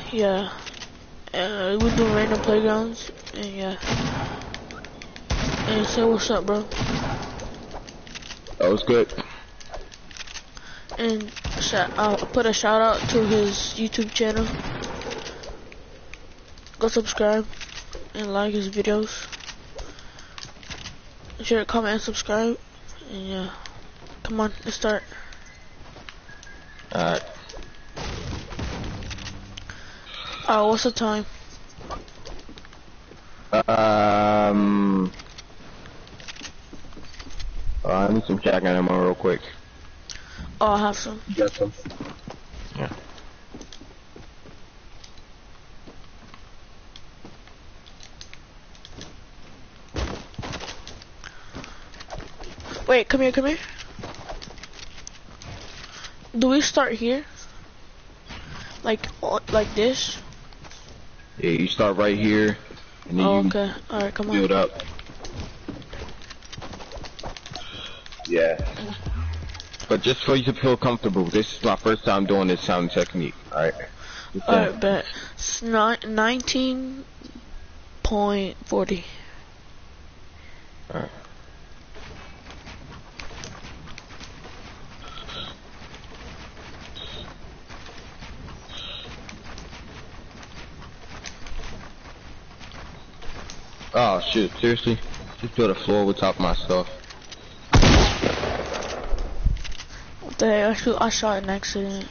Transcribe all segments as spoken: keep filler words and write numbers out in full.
Yeah. Uh, we're doing random playgrounds, and yeah. And say what's up, bro. That was good. And shout, uh, put a shout out to his YouTube channel. Go subscribe and like his videos. Share, comment, and subscribe. And yeah, come on, let's start. Alright. Uh, what's the time? Um. Uh, I need some shotgun ammo real quick. Oh, I have some. You got some? Yeah. Wait, come here, come here. Do we start here? Like, like this? Yeah, you start right here, and then Oh, you okay. Alright, come build on. up. Yeah. But just for you to feel comfortable, this is my first time doing this sound technique. Alright. Alright, bet. It's not nineteen point forty. Alright. Oh shit, seriously? Just build a floor with top of my stuff. What the heck? I, shoot, I shot an accident.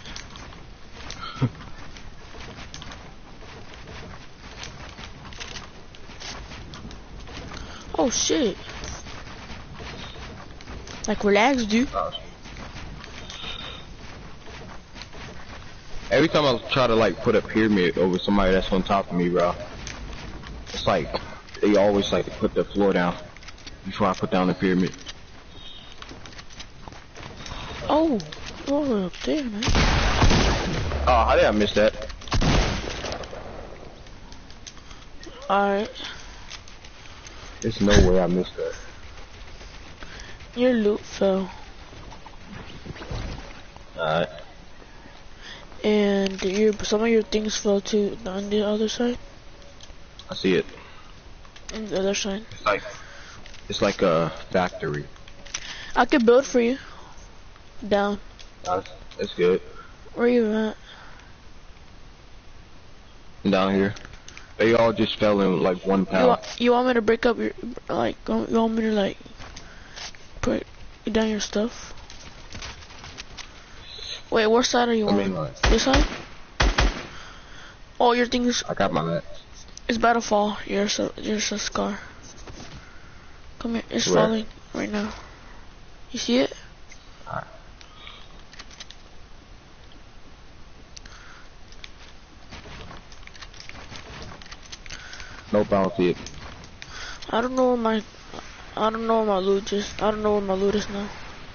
Oh shit. Like, relax, dude. Oh. Every time I try to like put a pyramid over somebody that's on top of me, bro, it's like they always like to put the floor down before I put down the pyramid. Oh, you're up there, man. Oh, how did I miss that? Alright. There's no way I missed that. Your loot fell. Alright. And your some of your things fell too on the other side. I see it. On the other side. It's like, it's like a factory. I could build for you. Down. That's, that's good. Where you at? Down here. They all just fell in like one You, pound. wa you want me to break up your, like, you want me to like, put down your stuff? Wait, what side are you I on? mean, like, This side? Oh, your thing's, I got my mats. it's about to fall. You're so, you're so scar. Come here, it's Where? falling right now. You see it? Alright. Nope, I don't see it. I don't know where my, I don't know where my loot is. I don't know where my loot is now.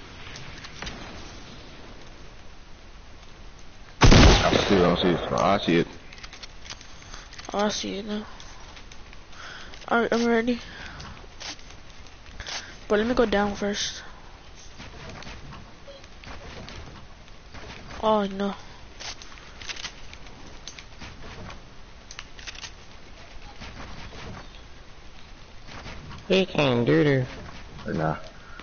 I still don't see it. Oh, I see it. Oh, I see it now. Alright, I'm ready. But let me go down first. Oh no. He can't do this. Or nah.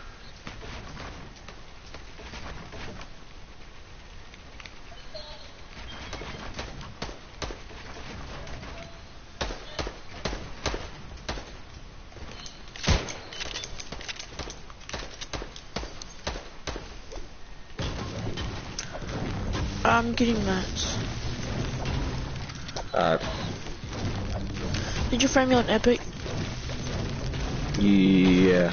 I'm getting mats. Alright. Did you find me on Epic? Yeah.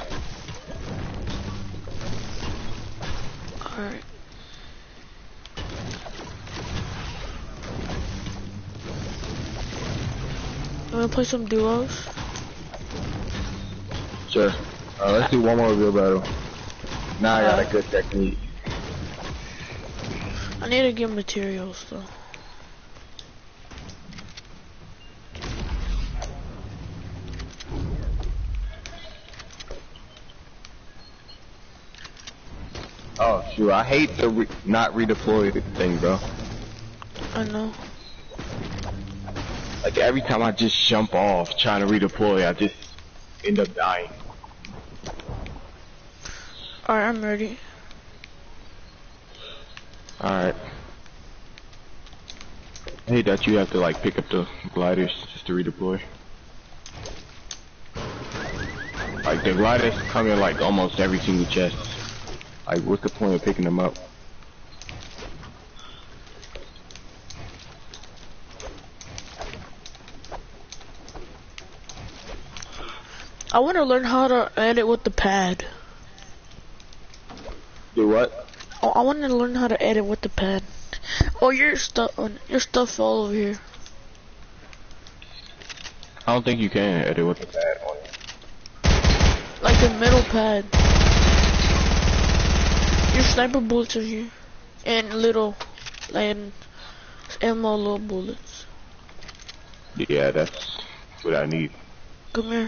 Alright. I'm gonna play some duos. Sure. Uh, let's do one more real battle. Now I got a good technique. I need to get materials though. Oh shoot, I hate the re not redeploy thing, bro. I know. Like every time I just jump off trying to redeploy, I just end up dying. Alright, I'm ready. Alright. I hate that you have to like pick up the gliders just to redeploy. Like the gliders come in like almost every single chest. Like what's the point of picking them up? I want to learn how to edit with the pad. Do what? Oh, I want to learn how to edit with the pad. Oh, your stuff, your stuff all over here. I don't think you can edit with the pad on it. Like the middle pad. Your sniper bullets are here, and little, and ammo little bullets. Yeah, that's what I need. Come here.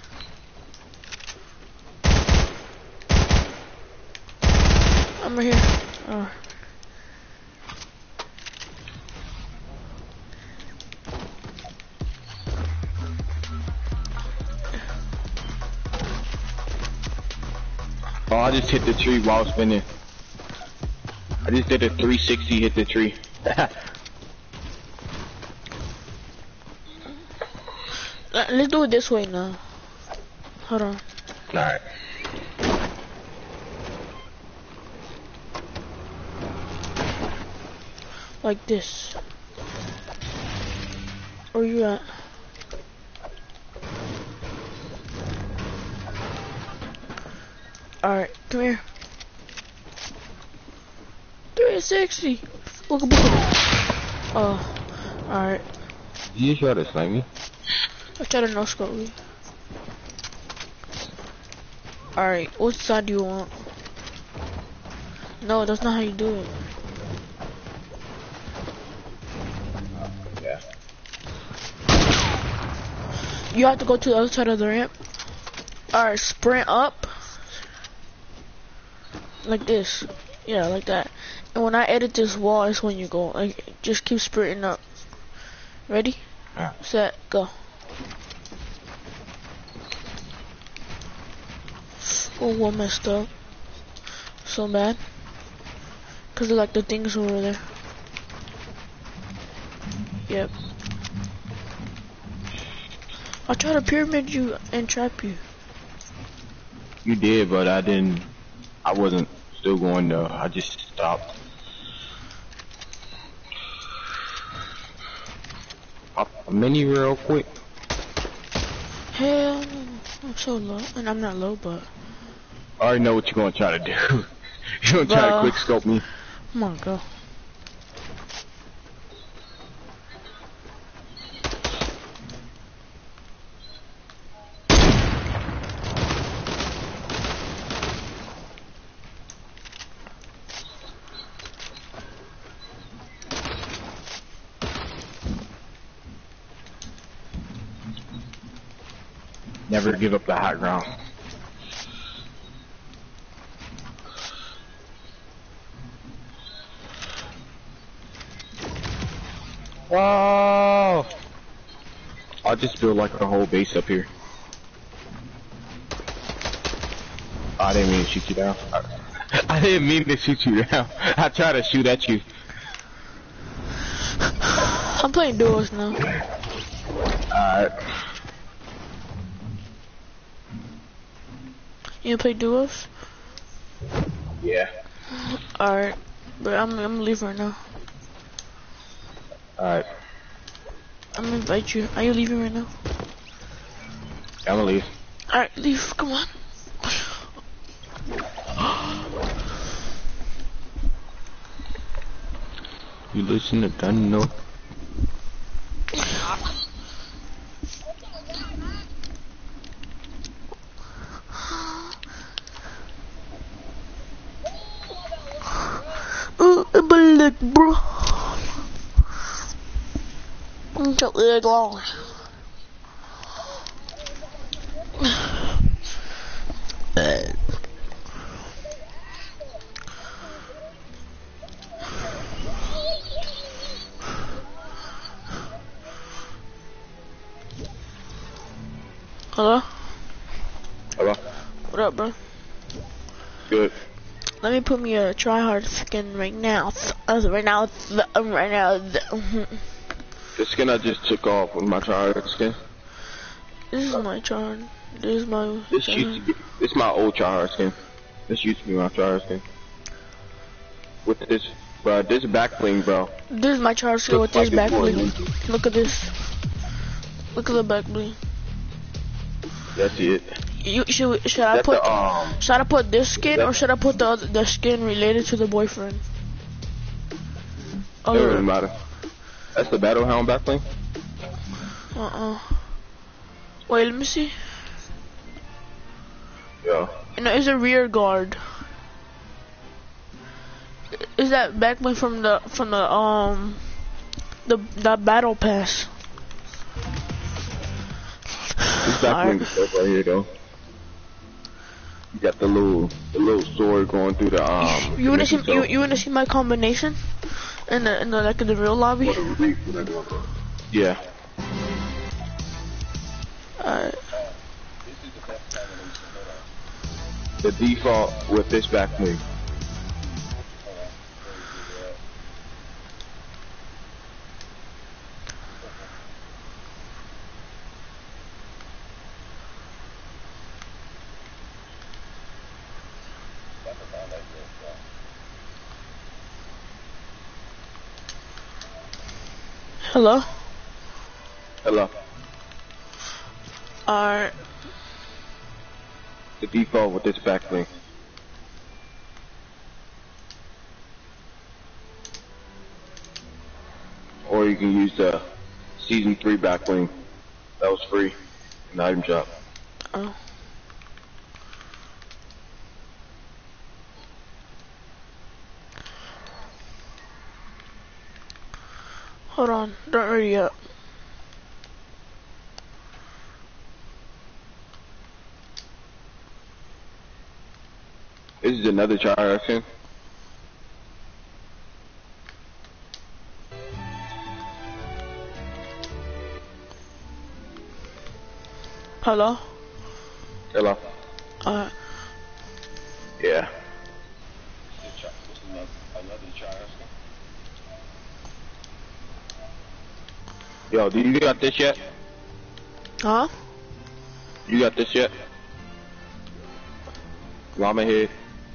I'm right here. Oh. Oh, I just hit the tree while spinning. I just did a three sixty, hit the tree. Let's do it this way now. Hold on. Alright. Like this. Where you at? Alright, come here. three sixty. Look at Oh, alright. Did you try to snipe me? I tried to no scope you. Alright, what side do you want? No, that's not how you do it. Yeah. You have to go to the other side of the ramp. Alright, sprint up. Like this. Yeah, like that. And when I edit this wall, it's when you go. Like, just keep sprinting up. Ready? Yeah. Set, go. Oh, one messed up. So bad. Cause of like the things over there. Yep. I tried to pyramid you and trap you. You did, but I didn't. I wasn't still going though. I just stopped. Pop a mini real quick. Hell no. I'm so low. And I'm not low, but. I already know what you're gonna try to do. You're gonna try to quick scope me. Come on, go. Never give up the high ground. Whoa! I'll just build like a whole base up here. Oh, I didn't mean to shoot you down. I, I didn't mean to shoot you down. I tried to shoot at you. I'm playing duos now. Alright. You play duos? Yeah. Alright. But I'm, I'm gonna leave right now. Alright. I'm gonna invite you. Are you leaving right now? I'm gonna leave. Alright, leave. Come on. You listen to gun, no? Uh, a bullet, bro. I'm so leg long. Hello? Hello? What up, bro? Good. Let me put me a tryhard skin right now. Uh, right now. Uh, right now. The skin I just took off with my tryhard skin. This is my tryhard. This is my. This used to be, this my old tryhard skin. This used to be my tryhard skin. With this, bro, this back bling, bro. This is my tryhard skin with this back bling. Look at this. Look at the back bling. That's it. You should should I That's put the, um, should I put this skin or should I put the other, the skin related to the boyfriend? Oh, it doesn't matter. That's the battle hound back bling. Uh uh. Wait, let me see. Yeah. No, it's a rear guard. Is that back bling from the from the um the that battle pass? This back bling stuff right here though. You got the little the little sword going through the um. You wanna see you, you wanna see my combination in the in the like in the real lobby? Yeah. Alright. The default with this back bling. Hello? Hello. Alright. The default with this back bling. Or you can use the season three back bling. That was free in the item shop. Oh. Hold on, don't hurry up. This is another tryhard skin. Hello? Hello. Uh, Yeah. Yo, do you got this yet? huh? You got this yet? Llama head.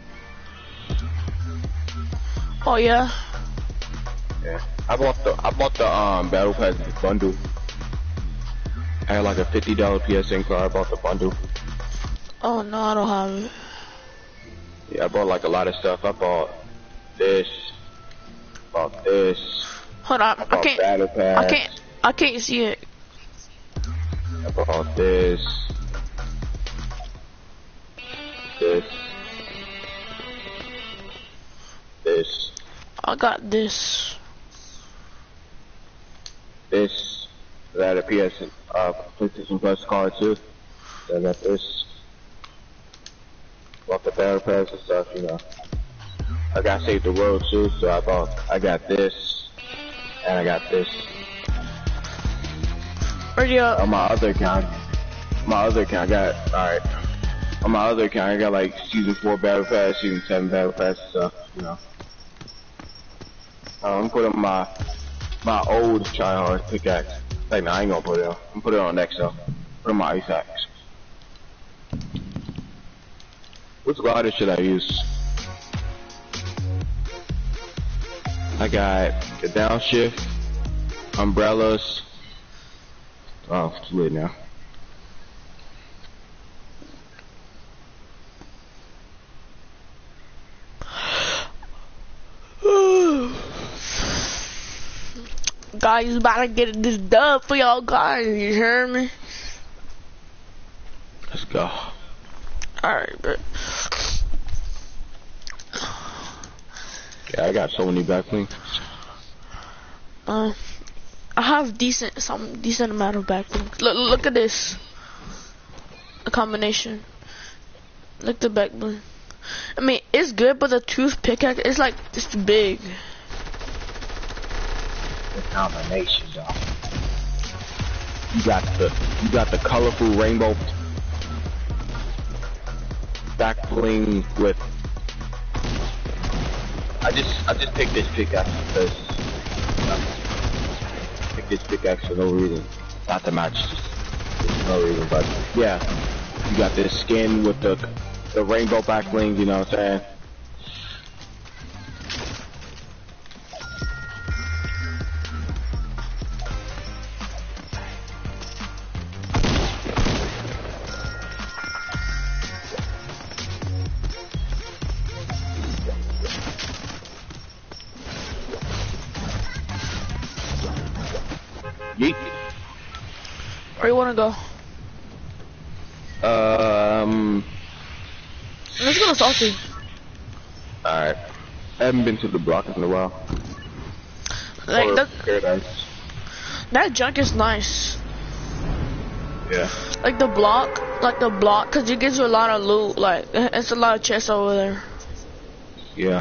Oh yeah? Yeah. I bought the I bought the um battle pass bundle. I had like a fifty dollar P S N card. I bought the bundle. Oh no, I don't have it. Yeah, I bought like a lot of stuff. I bought this. Bought this. Hold on, I I, bought can't. battle pass. I can't. I can't see it. I bought this. This. This. I got this. This. I had a P S N, uh, PlayStation Plus card too. I got this. Bought the battle pass and stuff, you know. I got Save the World too, so I bought, I got this, and I got this. Ready up. On my other account, my other account, I got, alright. On my other account, I got like Season four Battle Pass, Season seven Battle Pass and stuff, you know. Uh, I'm putting my, my old tryhard pickaxe. Like, no, I ain't gonna put it on. I'm gonna put it on next though. Put on my ice axe. Which glider should I use? I got the downshift, umbrellas. Oh, it's lit now. Guys, about to get this dub for y'all guys. You hear me? Let's go. Alright, but Yeah, I got so many backlinks. uh, I have decent, some decent amount of backlinks. Look, look at this. A combination. Look the backbling. I mean, it's good, but the tooth pickaxe, it's like it's big. The combination, though. You got the you got the colorful rainbow back bling with. I just I just picked this pickaxe because I picked this pickaxe for no reason, not to match, just for no reason. But yeah, you got this skin with the the rainbow back bling. You know what I'm saying? Yeet. Where you wanna go? Um. Let's go to Salty. Alright. I haven't been to the block in a while. Like Or that, Paradise. that junk is nice. Yeah. Like the block, like the block, cause it gives you a lot of loot. Like it's a lot of chests over there. Yeah.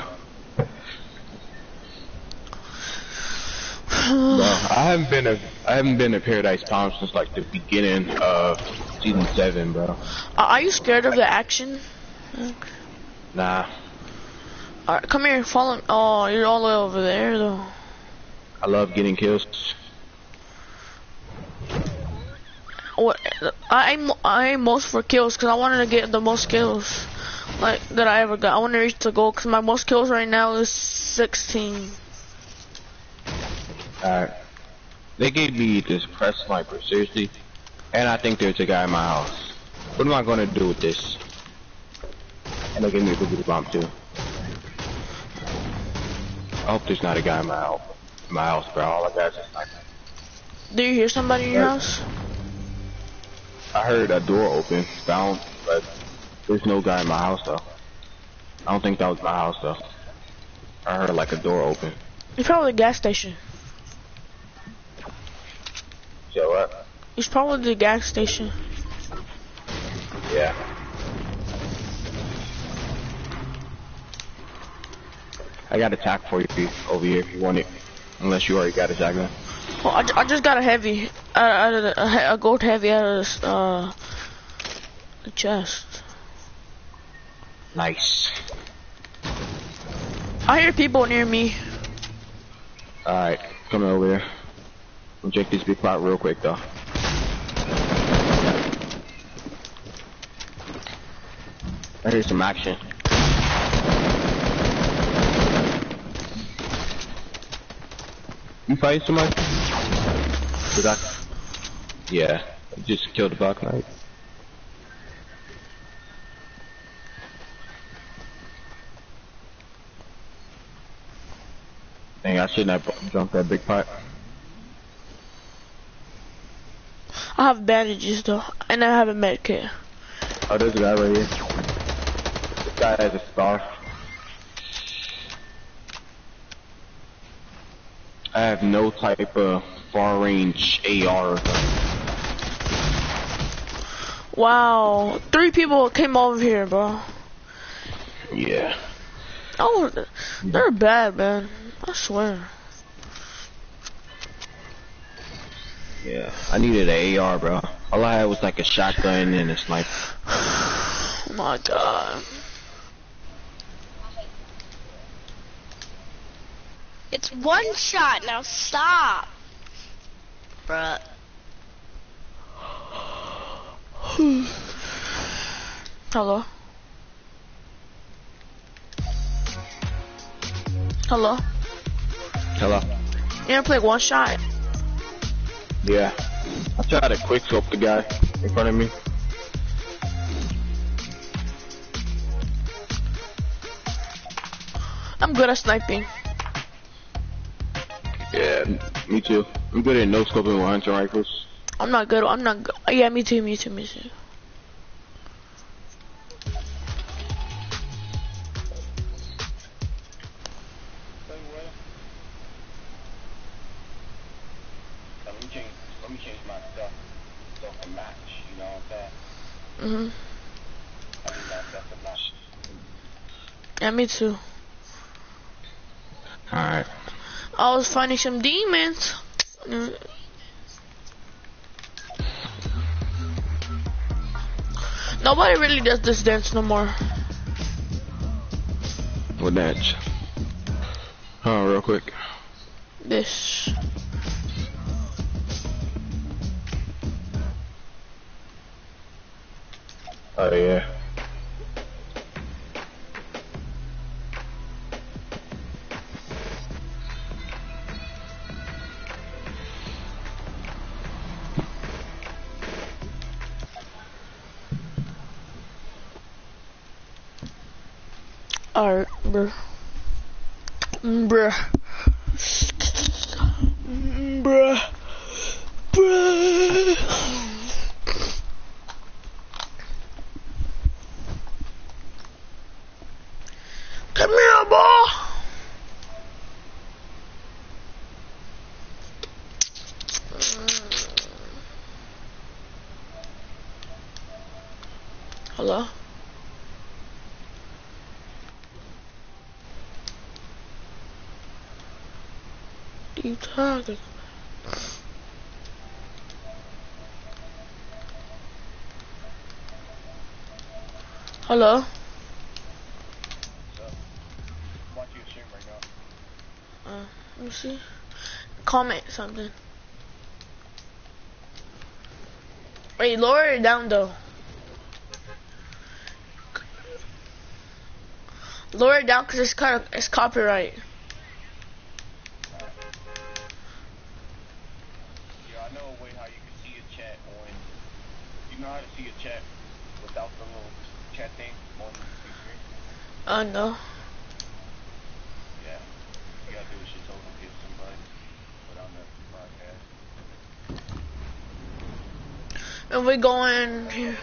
Bro, I haven't been a I haven't been to Paradise Palm since like the beginning of season seven, bro. Are you scared of the action? Nah. Alright, come here, follow me. Oh, you're all the way over there though. I love getting kills. What? I aim, I aim most for kills because I wanted to get the most kills like that I ever got. I want to reach the goal because my most kills right now is sixteen. Alright. They gave me this press sniper, seriously. And I think there's a guy in my house. What am I gonna do with this? And they gave me a boogie bomb too. I hope there's not a guy in my house, in my house, bro. All I got is a sniper. Do you hear somebody in your Right. house? I heard a door open, down, but there's no guy in my house though. I don't think that was my house though. I heard like a door open. It's probably the gas station. So what? It's probably the gas station. Yeah. I got a tack for you over here if you want it. Unless you already got a shotgun. Well, I, I just got a heavy, uh, out of the, a, a gold heavy out of this, uh, the chest. Nice. I hear people near me. Alright, coming over here. We'll check this big pot real quick though. I hear some action. You fighting somebody? Did I? Yeah, I just killed the Black Knight. Dang, I shouldn't have jumped that big pot. I have bandages though, and I have a med kit. Oh, there's a guy right here. This guy has a scar. I have no type of far range A R or something. Wow, three people came over here, bro. Yeah. Oh, they're bad, man. I swear. Yeah. I needed an A R, bro. All I had was like a shotgun and a sniper. Oh my god. It's one shot, now stop. Bruh. Hello? Hello? Hello? You ever play one shot? Yeah. I tried to quick scope the guy in front of me. I'm good at sniping. Yeah, me too. I'm good at no scoping with hunting rifles. I'm not good. I'm not good. Yeah, me too, me too, me too. Let me change, let me change my stuff so it can match, you know what I'm saying? Mhm. I need my stuff to match. Yeah, me too. Alright. I was finding some demons. Nobody really does this dance no more. What dance? Oh, real quick. This. Oh yeah. Alright, bruh. Mm, bruh. Mm, bruh. Bruh. Come here, boy. Hello? What are you talking? Hello? Uh, let me see. Comment something. Wait, lower it down though. Lower it down because it's kind of it's copyright. Yeah, I know a way how you can see a chat on. You know how to see a chat without the little chat thing on the screen? Uh, no. Yeah. You gotta do is just hold and get somebody put on the broadcast. And we going here.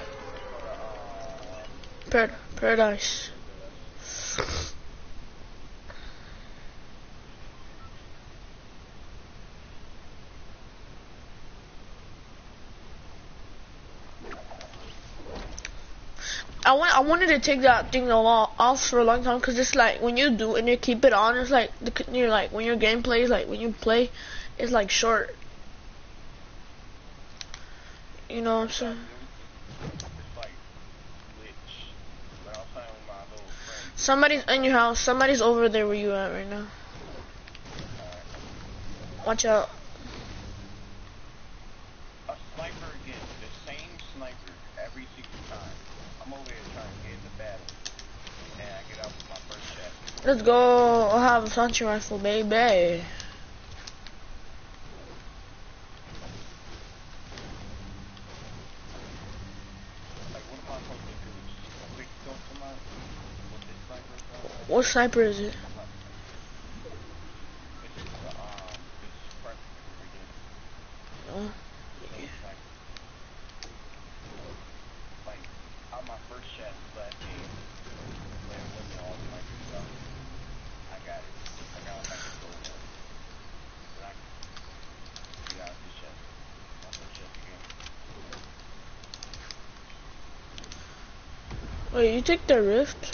Par paradise. I want I wanted to take that thing off for a long time because it's like when you do and you keep it on, it's like the you're like when your game plays, like when you play, it's like short. You know what I'm saying? Somebody's in your house. Somebody's over there where you at right now. Watch out. A sniper again, the same sniper every single time. I'm over here trying to get in the battle. And I get out with my first shot. Let's go. I'll have a hunting rifle, baby. Like, what am I supposed to do? Just quick kill somebody with this sniper? What sniper is it? This is the, um, this prep again. Oh. Like, on my first shot last game, when it wasn't all sniper stuff, I got it. I got like a gold one. But I can get out this shot. My first shot again. Wait, you take the rift?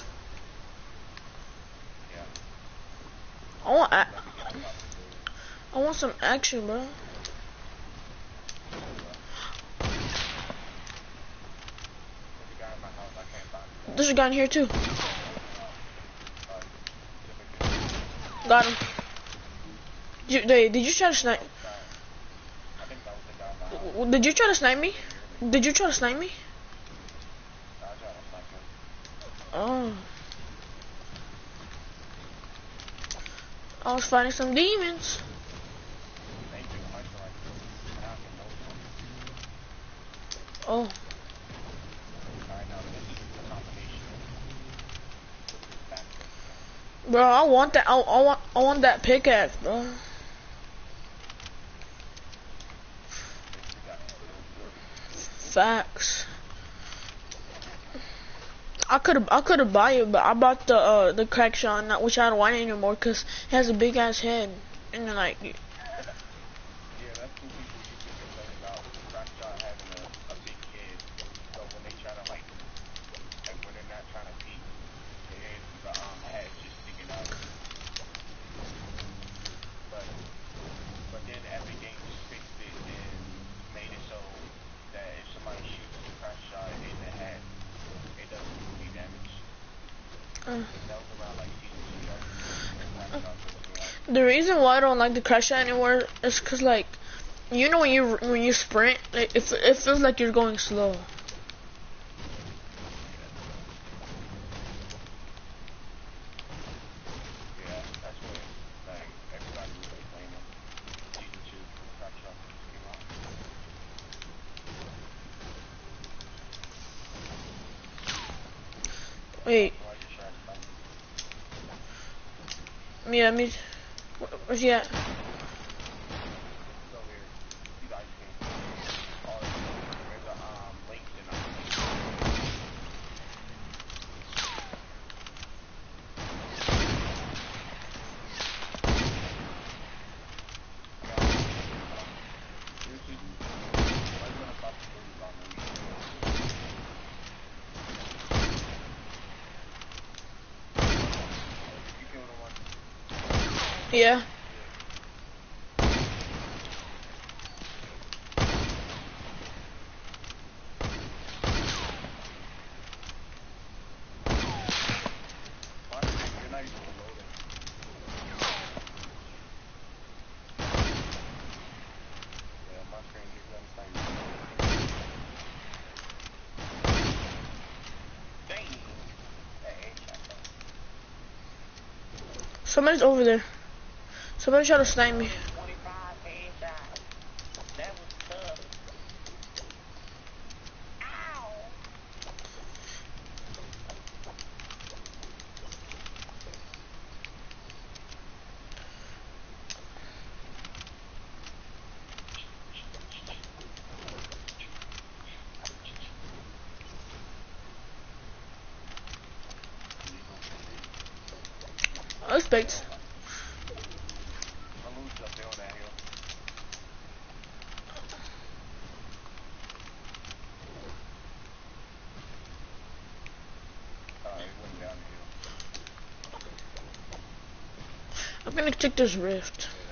Yeah. I want. A I want some action, bro. There's a guy in here too. Got him. Did you, did you try to snipe? Did you try to snipe me? Did you try to snipe me? Oh. I was fighting some demons. Oh. Bro, I want that. I, I want. I want that pickaxe, bro. Facts. I could have. I could have bought it, but I bought the uh, the crack shot, not which I don't want anymore, cause it has a big ass head, and then like. Yeah, that's what people used to complain about. Crack shot having a, a big head. So when they try to like, like when they're not trying to peek, their head, the um head just sticking out. But but then Epic Games fixed it and made it so that if somebody shoots the crack shot in the head, Uh, That was around like season two though. That's when I started switching it out. the reason why I don't like the crash shot anymore is cause like, you know when you when you sprint, like, it it feels like you're going slow. Yeah, that's what like everybody was complaining. Season two, when Crack Shot first came out. Wait, So I just tried to find it. yeah, me. wh- Where's he at? He's over here. He's ice cream. Oh, there's a um link in ice cream. Seriously? Why is it about to lose on me? You killed him one. Yeah. Why? You're not even reloading. Yeah, my screen keeps on saying. Dang! Hey, shot though. Somebody's over there. Somebody try to snipe me. twenty-five headshots. That was tough. Ow! I expect. My loot's up there on that hill. Uh, it went down the hill. I'm gonna check this rift. Yeah.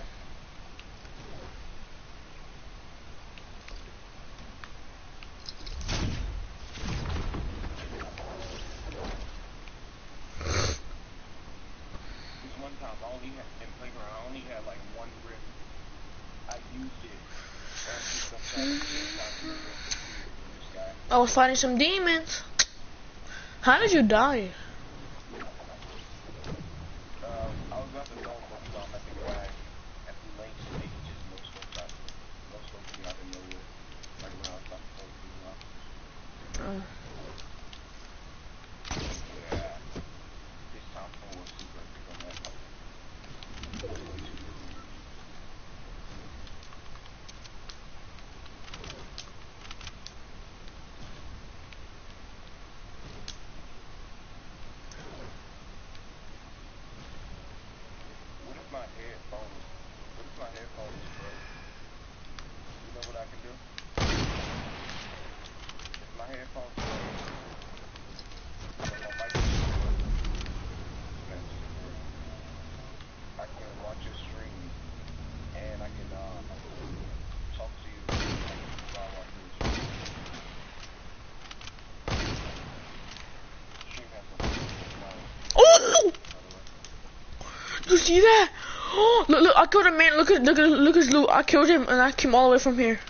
This one time, I only had, in Playground, I only had like one rift. I used it. And I picked up that shit, got two rifts from this guy. I was fighting some demons. How did you die? Um, I was about to zone focus on at the guy at the lane, and he just no scoped out. No scoped me out of nowhere. Like when I was about to focus him out. Uh, Yeah. His top phone was super epic on that. It was way too good. What if my headphones, what if my headphones broke? You know what I can do? If my headphones broke, but my microphone broke, that's super. I can watch your stream, and I can, uh, talk to you while watching the stream. Stream has some phone, oh! by the way. You see that? Oh, look, look! I killed a man. Look at, look at, look at his loot. I killed him, and I came all the way from here.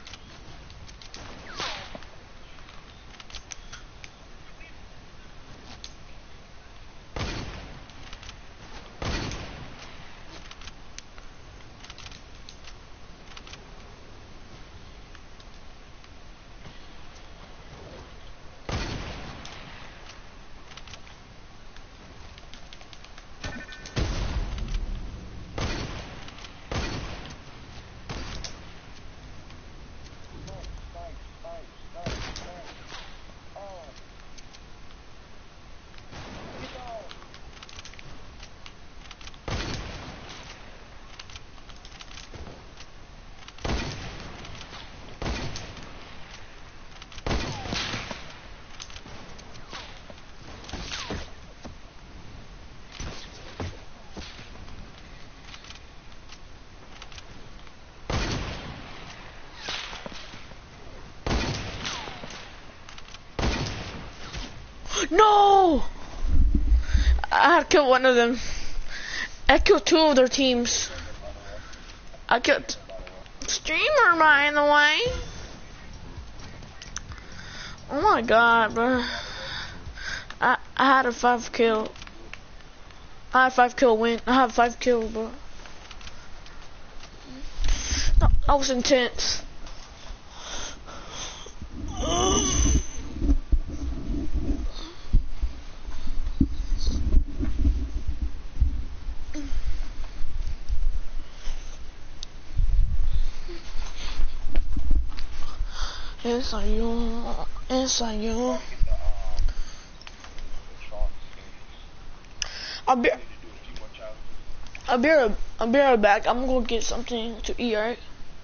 No! I had killed one of them. I killed two of their teams. I killed streamer by the way. Oh my god, bro. I I had a five kill. I had five kill win. I had five kill, bro. That, that was intense. Ensayo, ensayo. I'll be, I'll be, right, I'll be right back. I'm gonna get something to eat, alright?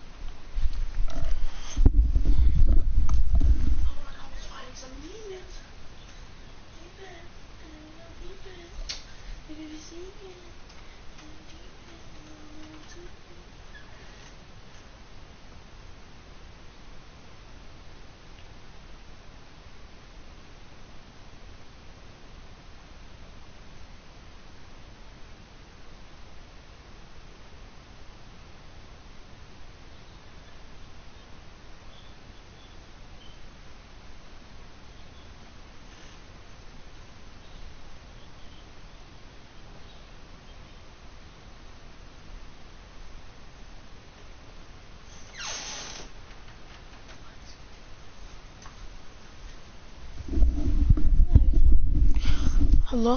Hello?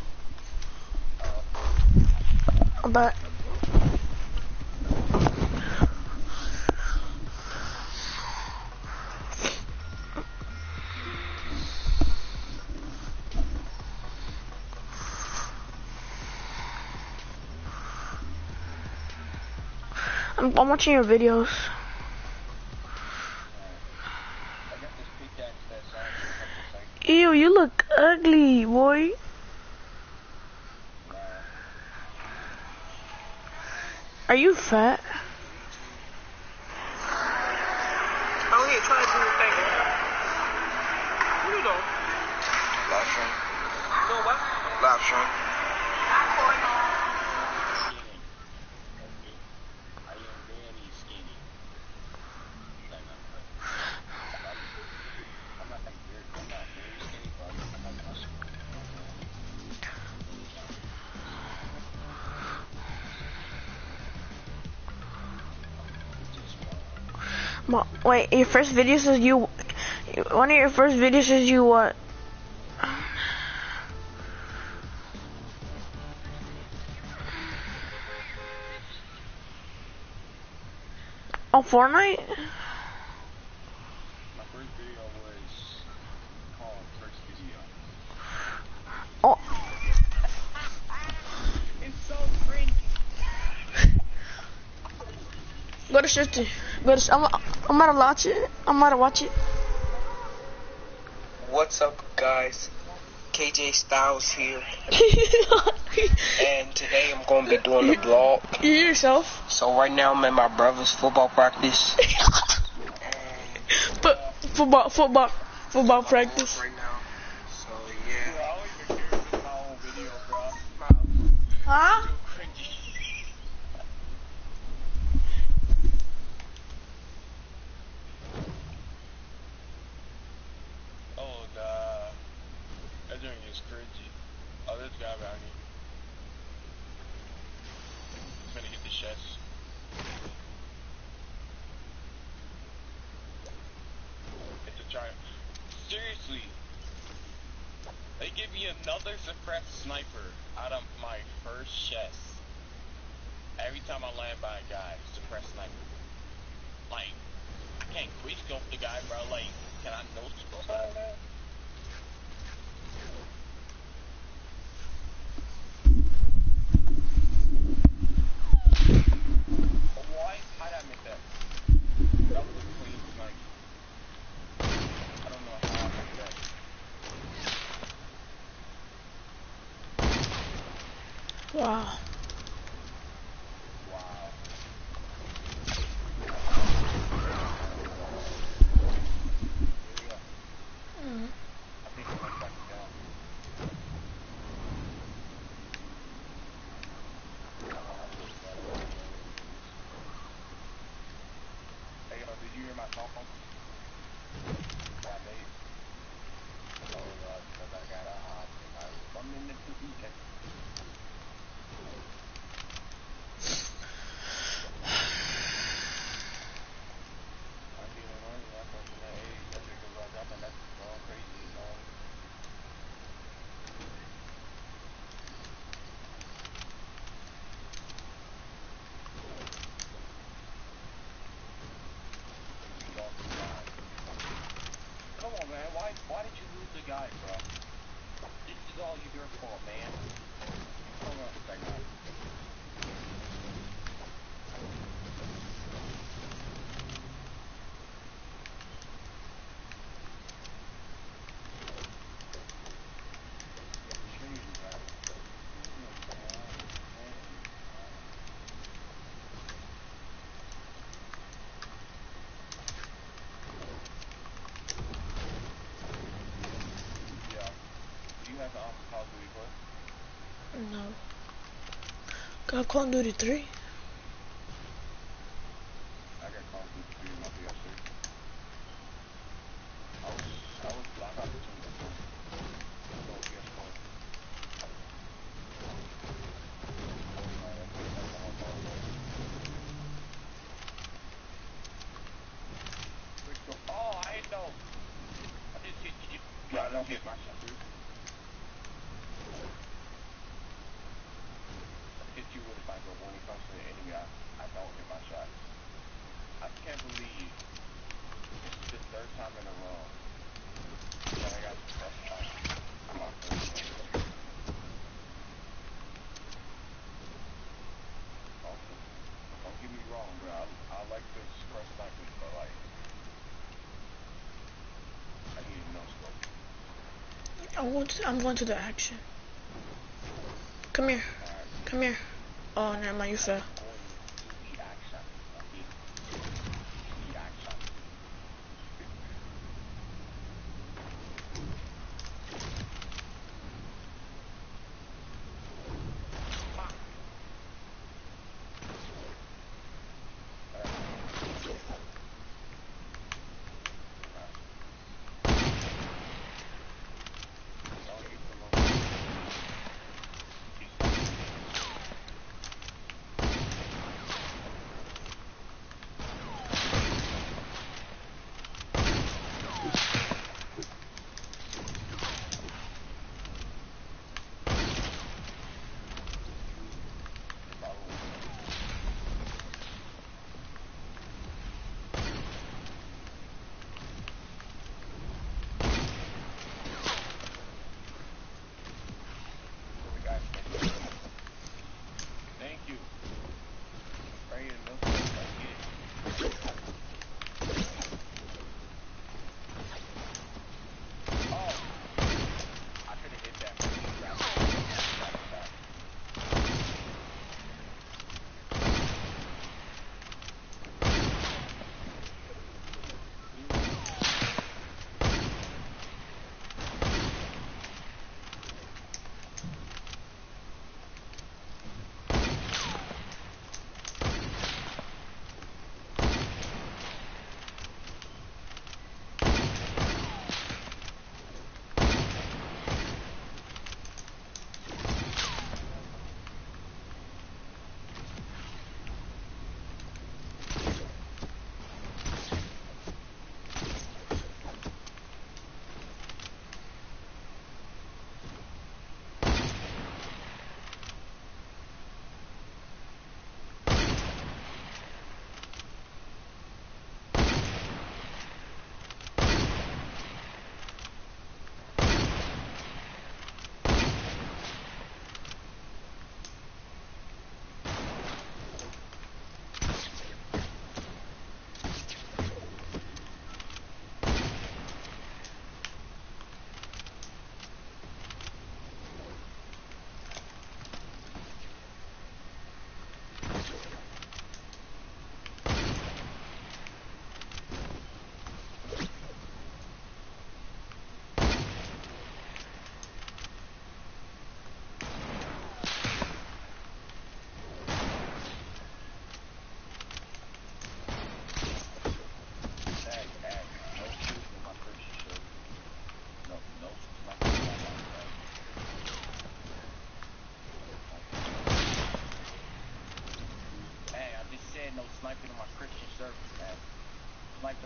I'm back. I'm, I'm watching your videos. Ew, you look ugly, boy. Are you fat? Oh, here, try to do your thing. Where you go? Live stream. Go what? Live stream. Ma, wait, your first video says you. One of your first videos says you what? On Fortnite? My first video was called First Video. Oh. It's so cringy. Go to fifty. Go to. I'm. I'm gonna watch it. I'm gonna watch it. What's up, guys? K J Styles here, and today I'm going to be doing a vlog. You hear yourself? So right now I'm at my brother's football practice. But football, football, football practice. Right now. So yeah. I always been curious about my whole video, bro. Huh? Oh, nah. That joint is cringy. Oh, this guy around here. He's gonna get the chest. It's a giant. Seriously. They give me another suppressed sniper out of my first chest. Every time I land by a guy, suppressed sniper. Like, I can't quick scope the guy, bro. Like, can I no scope out of that? Why? How did I make that? That was a clean snipe. I don't know how I made that. Wow. Wow. Here we go. Mm. I think I went back down. my phone? Why they? Oh, uh, because I got a hot. I'm in the weekend. I'm feeling on that person that age. That nigga runs up and that's going crazy, you know. Come on, man. Why, why did you lose the guy, bro? This is all your fault, man. Hold on a second. No. Got Call of Duty three. I got Call of Duty three in my P S three. I was, I was Black Ops two. No P S four. Oh, I ain't know. I just hit you. Yeah, I don't hit myself, dude. Hit you with a sniper when it comes to the enemy. I, I don't hit my shot. I can't believe this is the third time in a row that I got the best shot. I'm on first. Don't, don't get me wrong, bro. I, I like to express snipers, but like, I need no scope. I'm going to, I'm going to the action. Come here. Alright. Come here. Oh, never mind, you fell.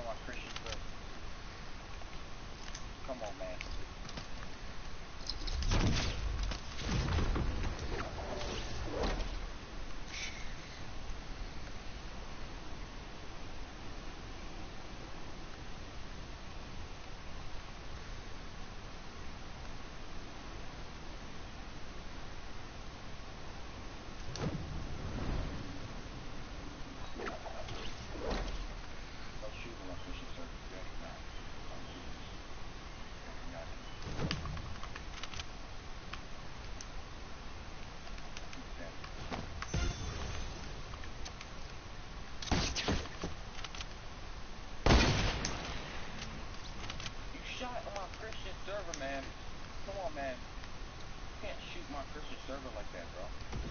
my Christian server. Come on, man. Shot on my Christian server, man. Come on, man. You can't shoot my Christian server like that, bro.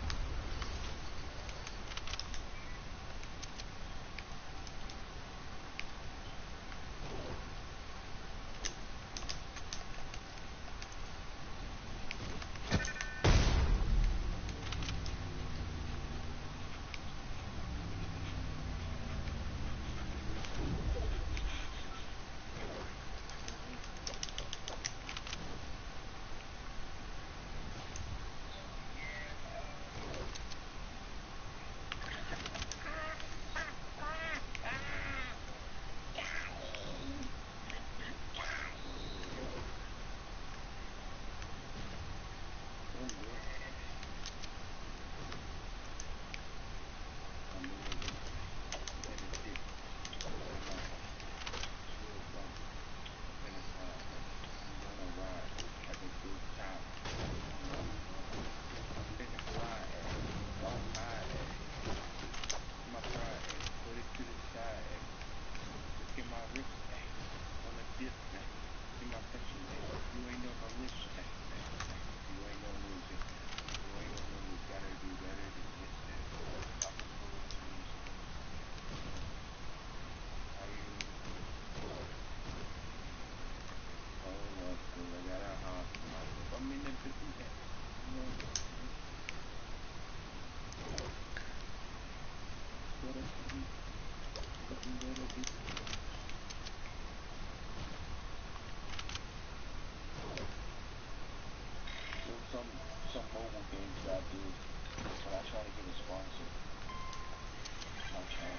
Some some mobile games that I do when I try to get a sponsor. My channel.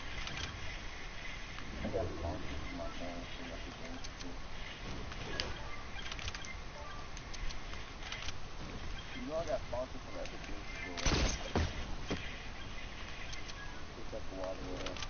I got a sponsor for my channel, so I can games to do. You know I got sponsored from Epic Games before, right? It took a while to go up.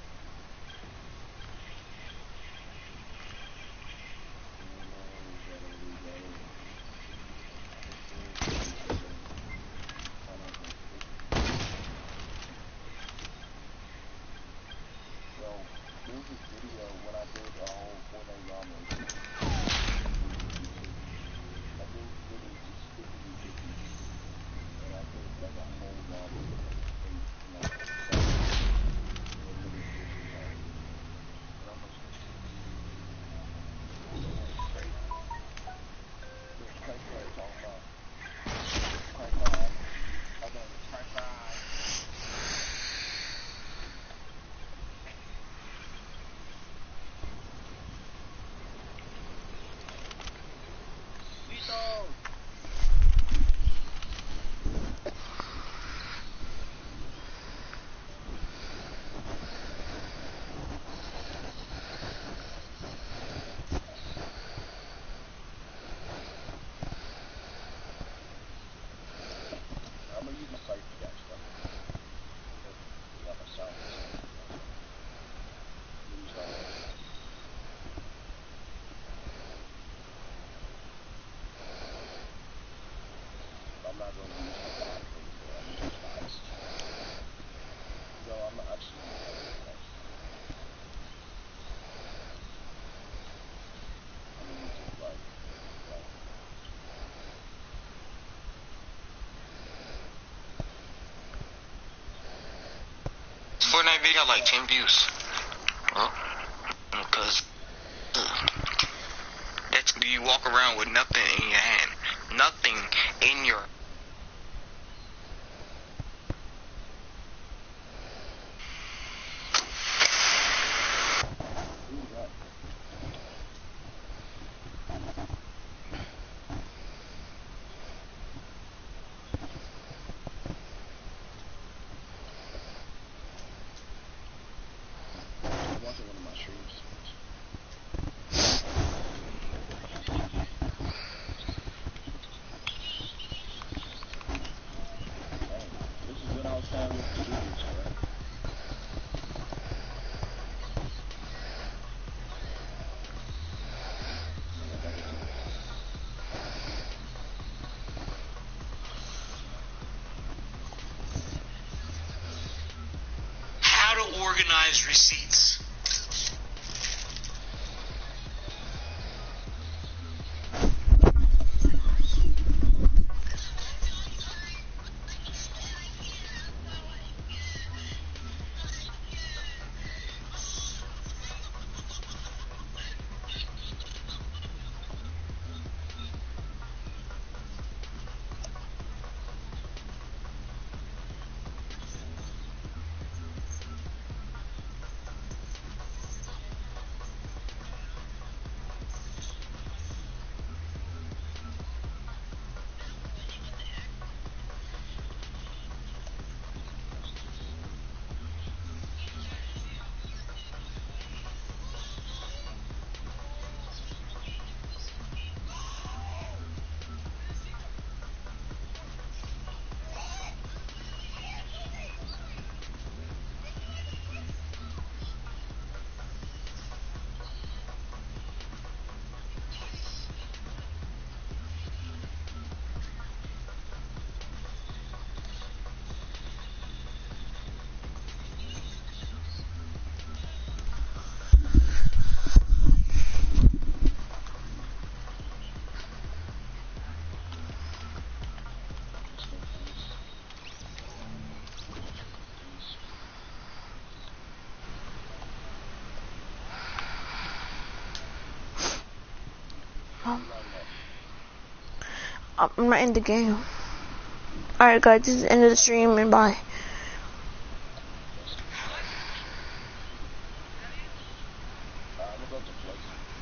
Fortnite video like ten views. Well, because that's you walk around with nothing in your hand, nothing in your. Organized receipts. I'm not in the game. Alright guys, this is the end of the stream and bye. Uh, I'm gonna go to place.